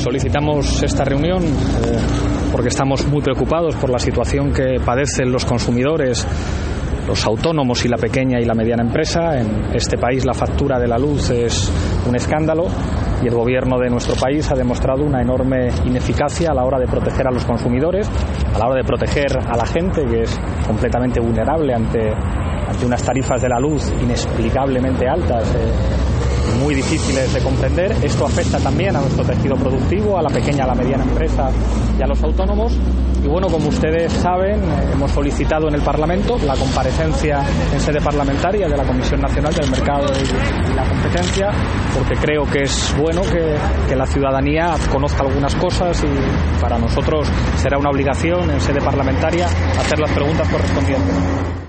Solicitamos esta reunión porque estamos muy preocupados por la situación que padecen los consumidores, los autónomos y la pequeña y la mediana empresa. En este país la factura de la luz es un escándalo y el gobierno de nuestro país ha demostrado una enorme ineficacia a la hora de proteger a los consumidores, a la hora de proteger a la gente, que es completamente vulnerable ante unas tarifas de la luz inexplicablemente altas, muy difíciles de comprender. Esto afecta también a nuestro tejido productivo, a la pequeña, a la mediana empresa y a los autónomos. Y bueno, como ustedes saben, hemos solicitado en el Parlamento la comparecencia en sede parlamentaria de la Comisión Nacional del Mercado y la Competencia, porque creo que es bueno que la ciudadanía conozca algunas cosas y para nosotros será una obligación en sede parlamentaria hacer las preguntas correspondientes.